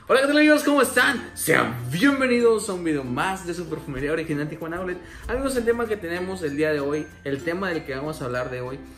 Hola, ¿qué tal amigos? ¿Cómo están? Sean bienvenidos a un video más de su perfumería original Tijuana Outlet. Amigos, el tema que tenemos el día de hoy, el tema del que vamos a hablar de hoy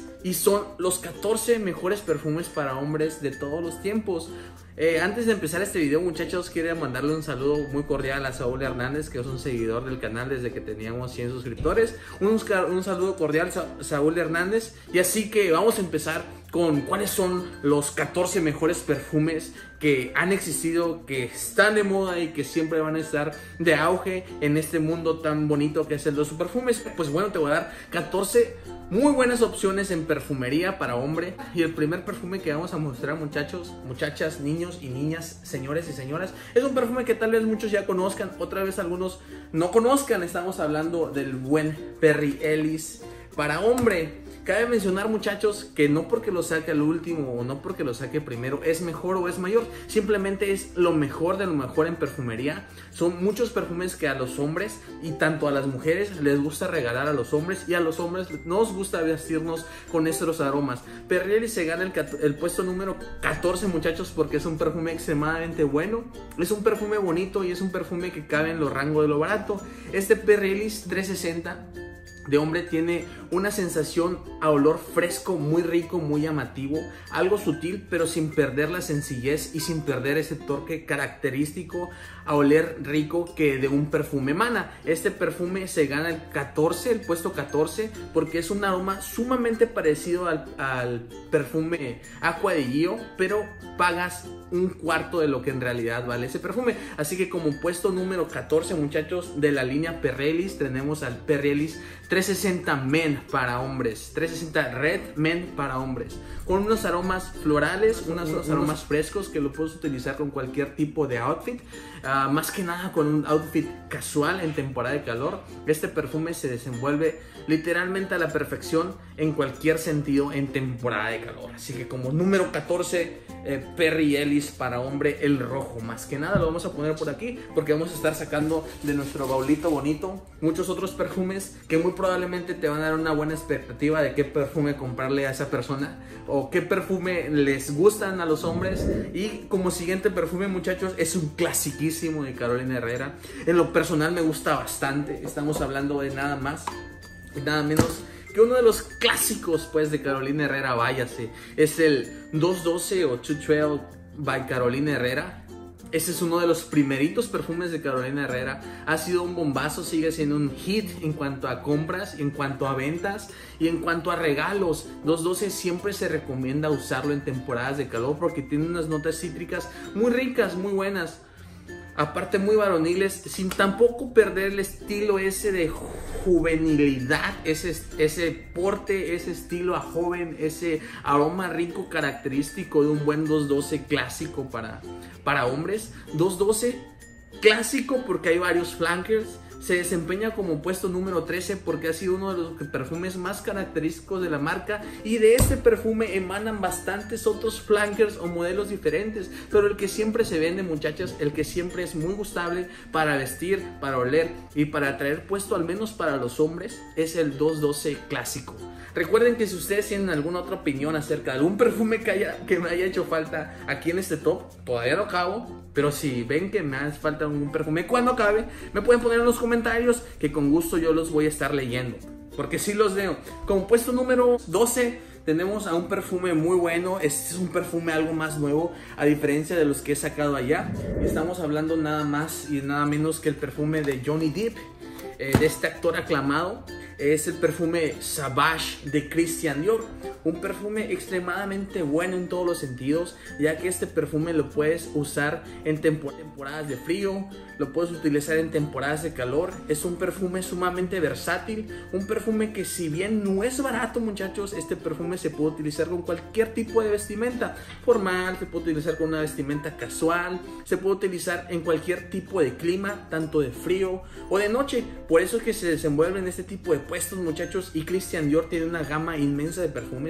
son los 14 mejores perfumes para hombres de todos los tiempos. Antes de empezar este video, muchachos, quiero mandarle un saludo muy cordial a Saúl Hernández, que es un seguidor del canal desde que teníamos 100 suscriptores. Un saludo cordial, Saúl Hernández. Y así que vamos a empezar con cuáles son los 14 mejores perfumes que han existido, que están de moda y que siempre van a estar de auge en este mundo tan bonito que es el de los perfumes. Pues bueno, te voy a dar 14 muy buenas opciones en perfumería para hombre. Y el primer perfume que vamos a mostrar, muchachos, muchachas, niños y niñas, señores y señoras, es un perfume que tal vez muchos ya conozcan, otra vez algunos no conozcan. Estamos hablando del buen Perry Ellis para hombre. Cabe mencionar, muchachos, que no porque lo saque al último o no porque lo saque primero es mejor o es mayor. Simplemente es lo mejor de lo mejor en perfumería. Son muchos perfumes que a los hombres y tanto a las mujeres les gusta regalar a los hombres, y a los hombres nos gusta vestirnos con estos aromas. Perry Ellis se gana el puesto número 14, muchachos, porque es un perfume extremadamente bueno. Es un perfume bonito y es un perfume que cabe en los rangos de lo barato. Este Perry Ellis 360 de hombre tiene una sensación a olor fresco, muy rico, muy llamativo, algo sutil pero sin perder la sencillez y sin perder ese toque característico a oler rico que de un perfume emana. Este perfume se gana el puesto 14, porque es un aroma sumamente parecido al perfume Acqua di Gio, pero pagas un cuarto de lo que en realidad vale ese perfume. Así que como puesto número 14, muchachos, de la línea Perry Ellis, tenemos al Perry Ellis 360 Men para hombres, 360 Red Men para hombres, con unos aromas florales, unos aromas frescos que lo puedes utilizar con cualquier tipo de outfit, más que nada con un outfit casual en temporada de calor. Este perfume se desenvuelve literalmente a la perfección en cualquier sentido en temporada de calor. Así que como número 14, Perry Ellis para hombre, el rojo. Más que nada lo vamos a poner por aquí porque vamos a estar sacando de nuestro baulito bonito muchos otros perfumes que muy probablemente te van a dar una buena expectativa de qué perfume comprarle a esa persona o qué perfume les gustan a los hombres. Y como siguiente perfume, muchachos, es un clasiquísimo de Carolina Herrera. En lo personal me gusta bastante. Estamos hablando de nada más y nada menos que uno de los clásicos, pues, de Carolina Herrera, váyase, es el 212 o 212 by Carolina Herrera. Ese es uno de los primeritos perfumes de Carolina Herrera. Ha sido un bombazo, sigue siendo un hit en cuanto a compras, en cuanto a ventas y en cuanto a regalos. 212 siempre se recomienda usarlo en temporadas de calor porque tiene unas notas cítricas muy ricas, muy buenas. Aparte muy varoniles, sin tampoco perder el estilo ese de juvenilidad, ese porte, ese estilo a joven, ese aroma rico característico de un buen 212 clásico para hombres. 212 clásico porque hay varios flankers. Se desempeña como puesto número 13 porque ha sido uno de los perfumes más característicos de la marca, y de este perfume emanan bastantes otros flankers o modelos diferentes, pero el que siempre se vende, muchachas, el que siempre es muy gustable para vestir, para oler y para traer puesto, al menos para los hombres, es el 212 clásico. Recuerden que si ustedes tienen alguna otra opinión acerca de algún perfume que me haya hecho falta aquí en este top, todavía no acabo, pero si ven que me hace falta algún perfume cuando acabe, me pueden poner en los comentarios, que con gusto yo los voy a estar leyendo, porque sí los leo. Como puesto número 12 tenemos a un perfume muy bueno. Este es un perfume algo más nuevo a diferencia de los que he sacado allá. Estamos hablando nada más y nada menos que el perfume de Johnny Depp, de este actor aclamado. Es el perfume Savage de Christian Dior, un perfume extremadamente bueno en todos los sentidos, ya que este perfume lo puedes usar en temporadas de frío, lo puedes utilizar en temporadas de calor. Es un perfume sumamente versátil, un perfume que, si bien no es barato, muchachos, este perfume se puede utilizar con cualquier tipo de vestimenta formal, se puede utilizar con una vestimenta casual, se puede utilizar en cualquier tipo de clima, tanto de frío o de noche. Por eso es que se desenvuelve en este tipo de puestos, muchachos, y Christian Dior tiene una gama inmensa de perfumes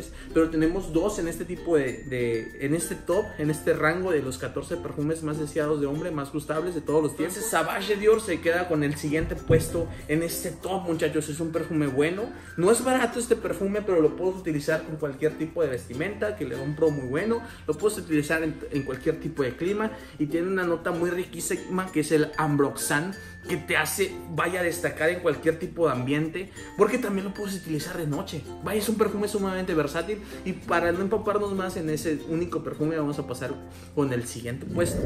perfumes, pero tenemos dos en este tipo en este top, en este rango de los 14 perfumes más deseados de hombre, más gustables de todos los tiempos. Savage de Dior se queda con el siguiente puesto en este top, muchachos. Es un perfume bueno, no es barato este perfume, pero lo puedes utilizar con cualquier tipo de vestimenta, que le da un pro muy bueno. Lo puedes utilizar en cualquier tipo de clima y tiene una nota muy riquísima que es el Ambroxan, que te hace, vaya, a destacar en cualquier tipo de ambiente, porque también lo puedes utilizar de noche. Vaya, es un perfume sumamente versátil. Y para no empaparnos más en ese único perfume, vamos a pasar con el siguiente puesto,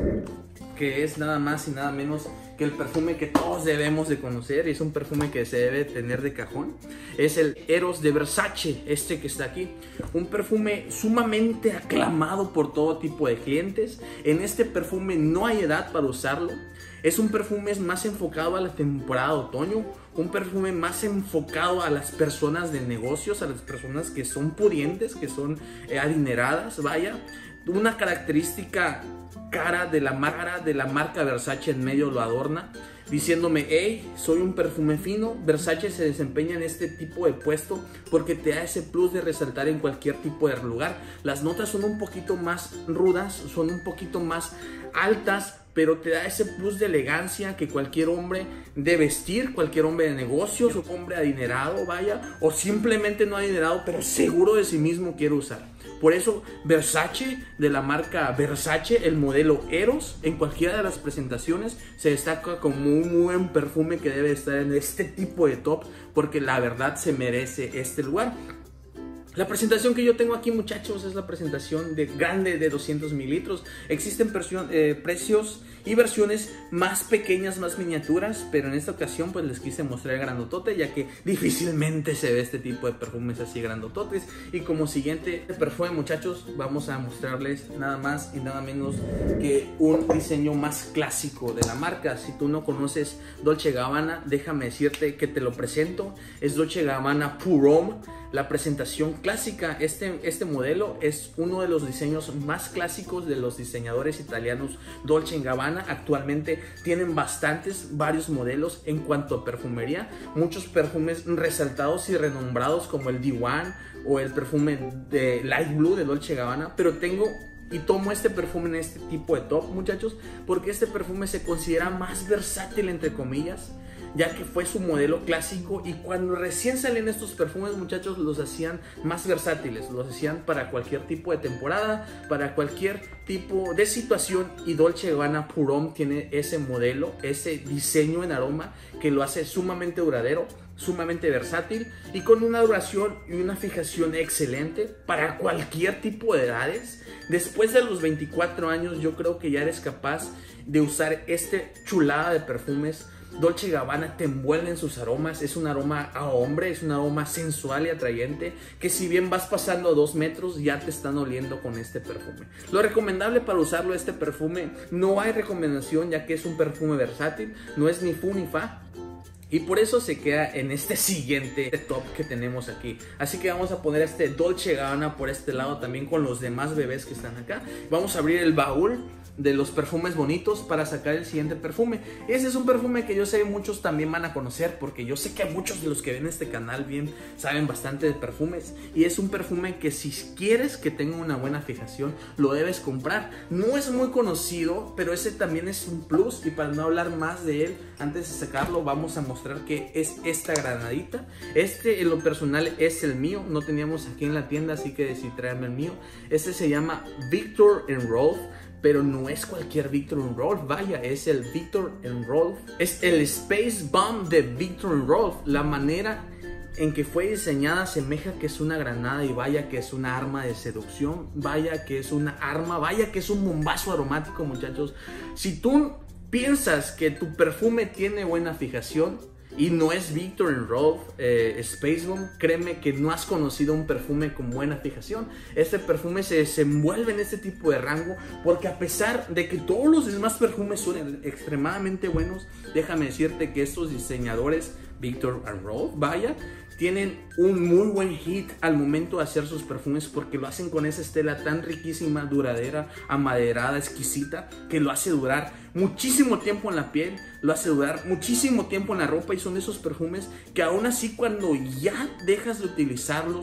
que es nada más y nada menos que el perfume que todos debemos de conocer, y es un perfume que se debe tener de cajón. Es el Eros de Versace, este que está aquí. Un perfume sumamente aclamado por todo tipo de clientes. En este perfume no hay edad para usarlo. Es un perfume más enfocado a la temporada de otoño, un perfume más enfocado a las personas de negocios, a las personas que son pudientes, que son adineradas, vaya. Una característica cara de la marca Versace en medio lo adorna, diciéndome: hey, soy un perfume fino. Versace se desempeña en este tipo de puesto porque te da ese plus de resaltar en cualquier tipo de lugar. Las notas son un poquito más rudas, son un poquito más altas, pero te da ese plus de elegancia que cualquier hombre de vestir, cualquier hombre de negocios, o hombre adinerado, vaya, o simplemente no adinerado, pero seguro de sí mismo quiere usar. Por eso Versace, de la marca Versace, el modelo Eros, en cualquiera de las presentaciones se destaca como un buen perfume que debe estar en este tipo de top, porque la verdad se merece este lugar. La presentación que yo tengo aquí, muchachos, es la presentación grande de 200 mililitros. Existen precios y versiones más pequeñas, más miniaturas, pero en esta ocasión pues les quise mostrar el grandotote, ya que difícilmente se ve este tipo de perfumes así grandototes. Y como siguiente perfume, muchachos, vamos a mostrarles nada más y nada menos que un diseño más clásico de la marca. Si tú no conoces Dolce & Gabbana, déjame decirte que te lo presento. Es Dolce & Gabbana Pour Homme. La presentación clásica, este modelo es uno de los diseños más clásicos de los diseñadores italianos Dolce & Gabbana. Actualmente tienen varios modelos en cuanto a perfumería, muchos perfumes resaltados y renombrados como el D1 o el perfume de Light Blue de Dolce & Gabbana, pero tomo este perfume en este tipo de top, muchachos, porque este perfume se considera más versátil, entre comillas, ya que fue su modelo clásico, y cuando recién salen estos perfumes, muchachos, los hacían más versátiles, los hacían para cualquier tipo de temporada, para cualquier tipo de situación, y Dolce & Gabbana Pour Homme tiene ese modelo, ese diseño en aroma que lo hace sumamente duradero, sumamente versátil y con una duración y una fijación excelente para cualquier tipo de edades. Después de los 24 años yo creo que ya eres capaz de usar este chulada de perfumes. Dolce & Gabbana te envuelve en sus aromas, es un aroma a hombre, es un aroma sensual y atrayente, que si bien vas pasando 2 metros ya te están oliendo con este perfume. Lo recomendable para usarlo, este perfume, no hay recomendación, ya que es un perfume versátil, no es ni fu ni fa, y por eso se queda en este siguiente top que tenemos aquí. Así que vamos a poner este Dolce & Gabbana por este lado también con los demás bebés que están acá. Vamos a abrir el baúl de los perfumes bonitos para sacar el siguiente perfume. Ese es un perfume que yo sé muchos también van a conocer, porque yo sé que muchos de los que ven este canal bien saben bastante de perfumes, y es un perfume que si quieres que tenga una buena fijación lo debes comprar. No es muy conocido, pero ese también es un plus, y para no hablar más de él, antes de sacarlo vamos a mostrar que es esta granadita. Este en lo personal es el mío, no teníamos aquí en la tienda, así que decidí traerme el mío. Este se llama Viktor & Rolf, pero no es cualquier Viktor & Rolf, vaya, es el Viktor & Rolf, es el Space Bomb de Viktor & Rolf. La manera en que fue diseñada asemeja que es una granada, y vaya que es una arma de seducción, vaya que es una arma, vaya que es un bombazo aromático, muchachos. Si tú piensas que tu perfume tiene buena fijación y no es Viktor & Rolf Space Bomb, créeme que no has conocido un perfume con buena fijación. Este perfume se desenvuelve en este tipo de rango, porque a pesar de que todos los demás perfumes son extremadamente buenos, déjame decirte que estos diseñadores Viktor & Rolf, vaya, tienen un muy buen hit al momento de hacer sus perfumes, porque lo hacen con esa estela tan riquísima, duradera, amaderada, exquisita, que lo hace durar muchísimo tiempo en la piel, lo hace durar muchísimo tiempo en la ropa, y son esos perfumes que aún así cuando ya dejas de utilizarlos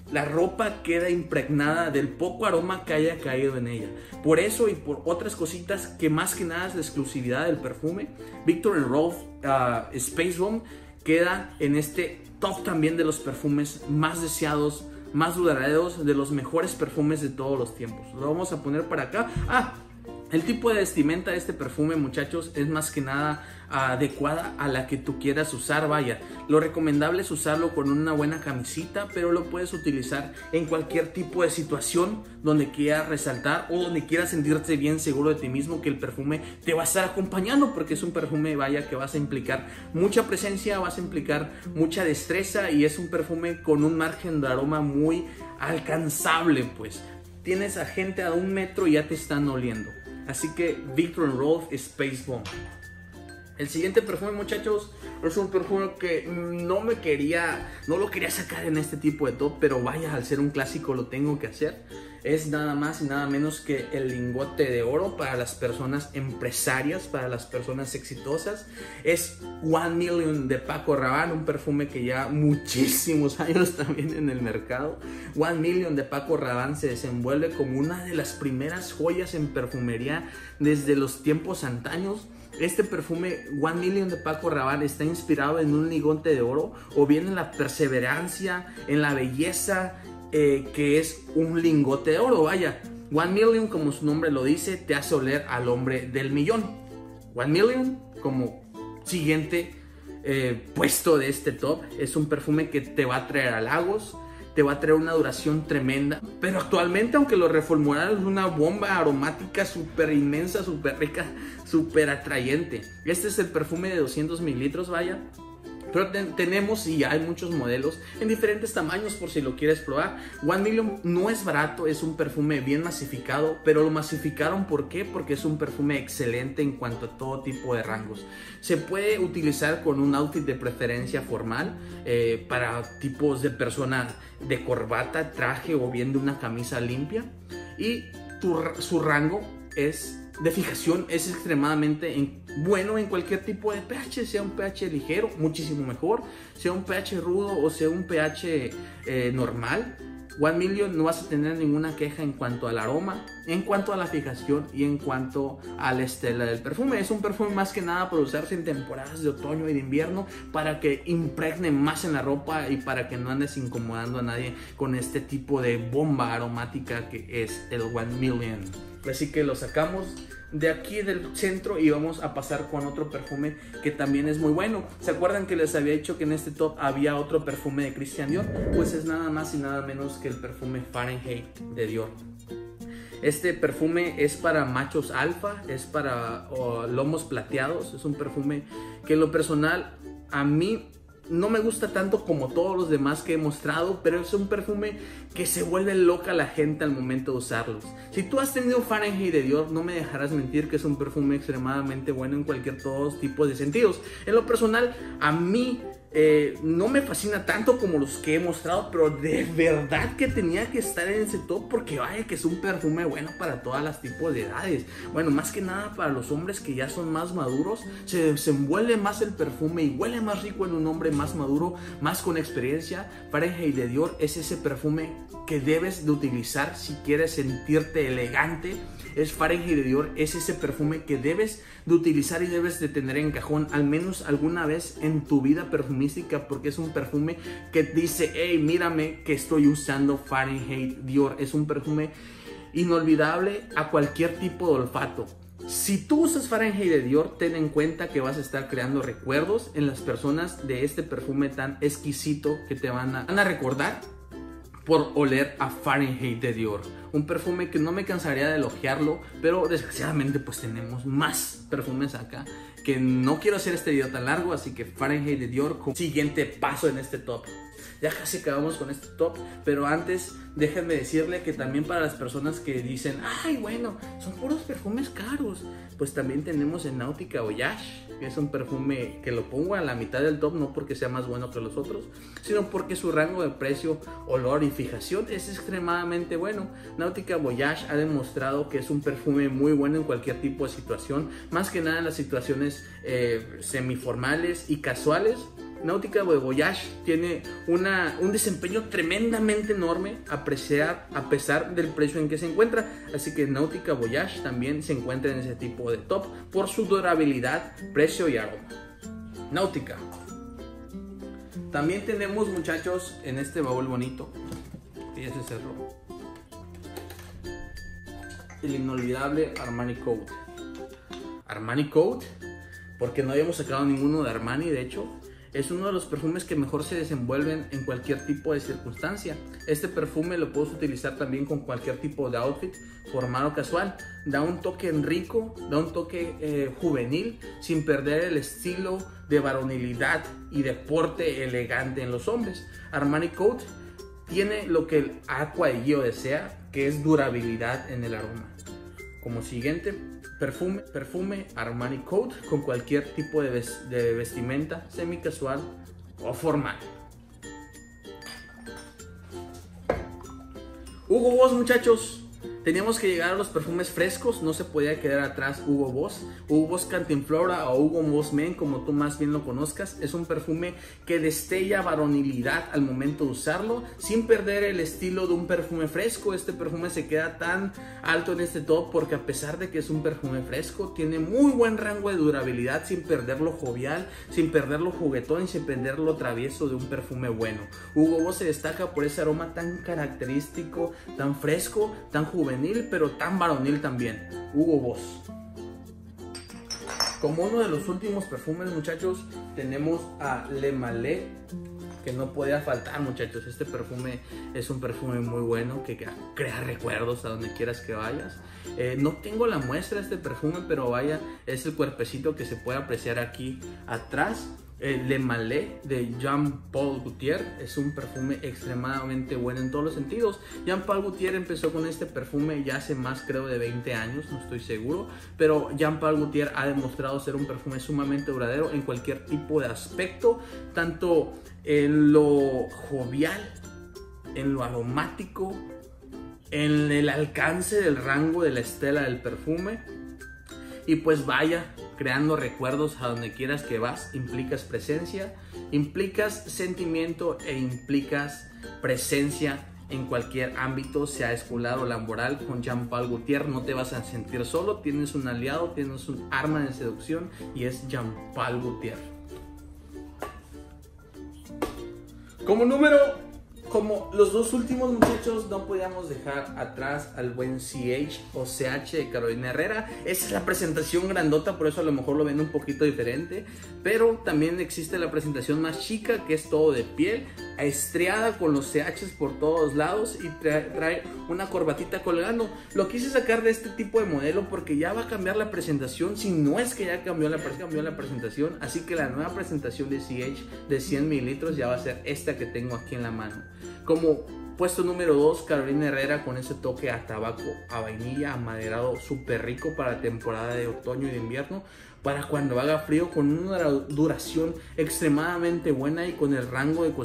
la ropa queda impregnada del poco aroma que haya caído en ella. Por eso y por otras cositas que más que nada es la exclusividad del perfume, Viktor & Rolf Space Bomb queda en este top también de los perfumes más deseados, más duraderos, de los mejores perfumes de todos los tiempos. Lo vamos a poner para acá. El tipo de vestimenta de este perfume, muchachos, es más que nada adecuada a la que tú quieras usar. Vaya, lo recomendable es usarlo con una buena camisita, pero lo puedes utilizar en cualquier tipo de situación donde quieras resaltar o donde quieras sentirte bien seguro de ti mismo, que el perfume te va a estar acompañando, porque es un perfume, vaya, que vas a implicar mucha presencia, vas a implicar mucha destreza, y es un perfume con un margen de aroma muy alcanzable. Pues tienes a gente a 1 metro y ya te están oliendo. Así que Viktor & Rolf Space Bomb. El siguiente perfume, muchachos, es un perfume que no lo quería sacar en este tipo de top, pero vaya, al ser un clásico lo tengo que hacer. Es nada más y nada menos que el lingote de oro para las personas empresarias, para las personas exitosas. Es 1 Million de Paco Rabanne, un perfume que ya muchísimos años también en el mercado. 1 Million de Paco Rabanne se desenvuelve como una de las primeras joyas en perfumería desde los tiempos antaños. Este perfume 1 Million de Paco Rabanne está inspirado en un lingote de oro, o bien en la perseverancia, en la belleza que es un lingote de oro. Vaya, 1 Million, como su nombre lo dice, te hace oler al hombre del millón. 1 Million, como siguiente puesto de este top, es un perfume que te va a traer halagos, te va a traer una duración tremenda, pero actualmente, aunque lo reformularon, es una bomba aromática súper inmensa, súper rica, súper atrayente. Este es el perfume de 200 mililitros, vaya. Pero tenemos, y hay muchos modelos en diferentes tamaños por si lo quieres probar. 1 Million no es barato, es un perfume bien masificado, pero lo masificaron, ¿por qué? Porque es un perfume excelente en cuanto a todo tipo de rangos. Se puede utilizar con un outfit de preferencia formal, para tipos de persona de corbata, traje o bien de una camisa limpia. Y su rango de fijación es extremadamente bueno en cualquier tipo de pH, sea un pH ligero, muchísimo mejor, sea un pH rudo o sea un pH normal. 1 Million no vas a tener ninguna queja en cuanto al aroma, en cuanto a la fijación y en cuanto a la estela del perfume. Es un perfume más que nada para usarse en temporadas de otoño y de invierno, para que impregne más en la ropa y para que no andes incomodando a nadie con este tipo de bomba aromática que es el 1 Million. Así que lo sacamos de aquí del centro y vamos a pasar con otro perfume que también es muy bueno. ¿Se acuerdan que les había dicho que en este top había otro perfume de Christian Dior? Pues es nada más y nada menos que el perfume Fahrenheit de Dior. Este perfume es para machos alfa, es para lomos plateados. Es un perfume que en lo personal a mí no me gusta tanto como todos los demás que he mostrado, pero es un perfume que se vuelve loca la gente al momento de usarlos. Si tú has tenido Fahrenheit de Dior, no me dejarás mentir que es un perfume extremadamente bueno en cualquier todos tipos de sentidos. En lo personal, a mí no me fascina tanto como los que he mostrado, pero de verdad que tenía que estar en ese top, porque vaya que es un perfume bueno para todas las tipos de edades. Bueno, más que nada para los hombres que ya son más maduros, se desenvuelve más el perfume y huele más rico en un hombre más maduro, más con experiencia. Fahrenheit de Dior es ese perfume que debes de utilizar si quieres sentirte elegante. Es Fahrenheit de Dior, es ese perfume que debes de utilizar y debes de tener en cajón al menos alguna vez en tu vida perfumística, porque es un perfume que dice: hey, mírame que estoy usando Fahrenheit Dior. Es un perfume inolvidable a cualquier tipo de olfato. Si tú usas Fahrenheit de Dior, ten en cuenta que vas a estar creando recuerdos en las personas de este perfume tan exquisito que te van a recordar por oler a Fahrenheit de Dior. Un perfume que no me cansaría de elogiarlo, pero desgraciadamente pues tenemos más perfumes acá, que no quiero hacer este video tan largo, así que Fahrenheit de Dior como siguiente paso en este top. Ya casi acabamos con este top, pero antes déjenme decirle que también para las personas que dicen: ay, bueno, son puros perfumes caros, pues también tenemos el Nautica Voyage, que es un perfume que lo pongo a la mitad del top, no porque sea más bueno que los otros, sino porque su rango de precio, olor y fijación es extremadamente bueno. Nautica Voyage ha demostrado que es un perfume muy bueno en cualquier tipo de situación, más que nada en las situaciones semiformales y casuales. Nautica Voyage tiene un desempeño tremendamente enorme a pesar del precio en que se encuentra. Así que Nautica Voyage también se encuentra en ese tipo de top por su durabilidad, precio y aroma. Nautica. También tenemos, muchachos, en este baúl bonito, que ya se cerró, el inolvidable Armani Code. Armani Code, porque no habíamos sacado ninguno de Armani. De hecho, es uno de los perfumes que mejor se desenvuelven en cualquier tipo de circunstancia. Este perfume lo puedes utilizar también con cualquier tipo de outfit, formal o casual. Da un toque rico, da un toque juvenil, sin perder el estilo de varonilidad y de porte elegante en los hombres. Armani Code tiene lo que el Acqua di Gio desea, que es durabilidad en el aroma. Como siguiente, perfume Armani Code con cualquier tipo de vestimenta, semi casual o formal. Hugo Boss, muchachos. Teníamos que llegar a los perfumes frescos, no se podía quedar atrás Hugo Boss Cantinflora o Hugo Boss Men, como tú más bien lo conozcas. Es un perfume que destella varonilidad al momento de usarlo, sin perder el estilo de un perfume fresco. Este perfume se queda tan alto en este top porque a pesar de que es un perfume fresco, tiene muy buen rango de durabilidad, sin perder lo jovial, sin perder lo juguetón y sin perder lo travieso de un perfume bueno. Hugo Boss se destaca por ese aroma tan característico, tan fresco, tan juvenil, pero tan varonil también. Hugo Boss. Como uno de los últimos perfumes, muchachos, tenemos a Le Malais, que no podía faltar, muchachos. Este perfume es un perfume muy bueno que crea recuerdos a donde quieras que vayas. No tengo la muestra de este perfume, pero vaya, es el cuerpecito que se puede apreciar aquí atrás. Le Malais de Jean Paul Gaultier es un perfume extremadamente bueno en todos los sentidos. Jean Paul Gaultier empezó con este perfume ya hace más, creo, de 20 años, no estoy seguro, pero Jean Paul Gaultier ha demostrado ser un perfume sumamente duradero en cualquier tipo de aspecto, tanto en lo jovial, en lo aromático, en el alcance del rango de la estela del perfume. Y pues vaya, creando recuerdos a donde quieras que vas. Implicas presencia, implicas sentimiento e implicas presencia en cualquier ámbito, sea escolar o laboral. Con Jean Paul Gaultier no te vas a sentir solo, tienes un aliado, tienes un arma de seducción y es Jean Paul Gaultier. Como los dos últimos, muchachos, no podíamos dejar atrás al buen CH o CH de Carolina Herrera. Esa es la presentación grandota, por eso a lo mejor lo ven un poquito diferente. Pero también existe la presentación más chica, que es todo de piel, estriada con los CHs por todos lados y trae una corbatita colgando. Lo quise sacar de este tipo de modelo porque ya va a cambiar la presentación, si no es que ya cambió la presentación. Así que la nueva presentación de CH de 100 mililitros ya va a ser esta que tengo aquí en la mano. Como puesto número 2, Carolina Herrera con ese toque a tabaco, a vainilla, amaderado súper rico para la temporada de otoño y de invierno, para cuando haga frío, con una duración extremadamente buena y con el rango de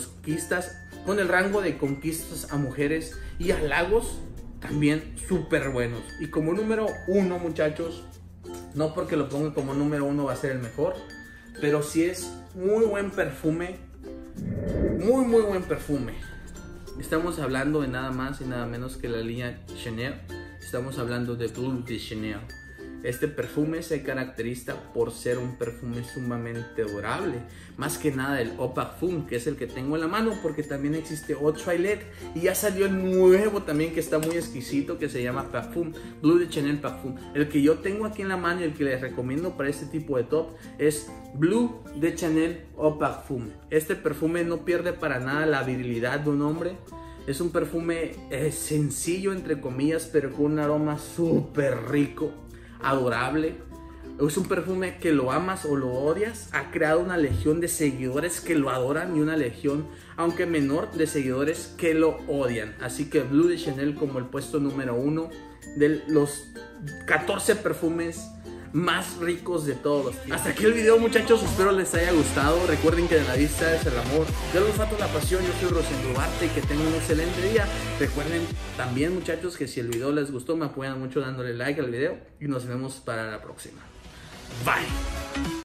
conquistas a mujeres y halagos también súper buenos. Y como número 1, muchachos, no porque lo ponga como número 1 va a ser el mejor, pero sí es muy buen perfume, muy buen perfume. Estamos hablando de nada más y nada menos que la línea Chanel. Estamos hablando de Bleu de Chanel. Este perfume se caracteriza por ser un perfume sumamente durable. Más que nada el Eau Parfum, que es el que tengo en la mano, porque también existe Eau Toilette. Y ya salió el nuevo también, que está muy exquisito, que se llama Parfum, Bleu de Chanel Parfum. El que yo tengo aquí en la mano y el que les recomiendo para este tipo de top es Bleu de Chanel Eau Parfum. Este perfume no pierde para nada la virilidad de un hombre. Es un perfume sencillo, entre comillas, pero con un aroma súper rico, adorable. Es un perfume que lo amas o lo odias. Ha creado una legión de seguidores que lo adoran y una legión, aunque menor, de seguidores que lo odian. Así que Bleu de Chanel como el puesto número 1 de los 14 perfumes más ricos de todos los tiempos. Hasta aquí el video, muchachos, espero les haya gustado. Recuerden que de la vista es el amor, del olfato la pasión. Yo soy Rosendo Duarte y que tengan un excelente día. Recuerden también, muchachos, que si el video les gustó, me apoyan mucho dándole like al video y nos vemos para la próxima. Bye.